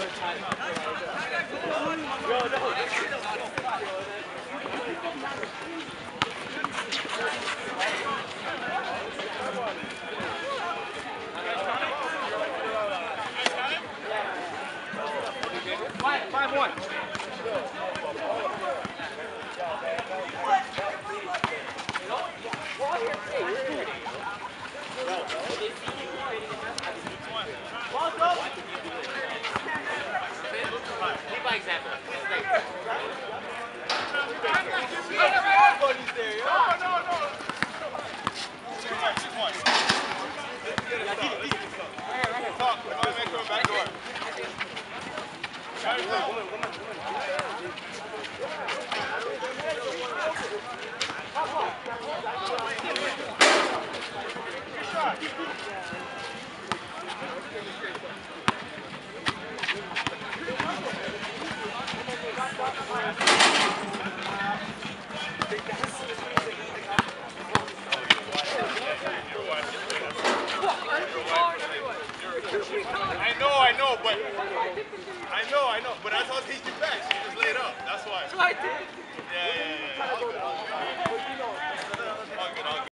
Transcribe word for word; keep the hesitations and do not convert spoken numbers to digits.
Five, five, one. Lead by example. I know, I know, but I know, I know, but that's how teach you best. You just lay it up. That's why. Yeah, yeah, yeah.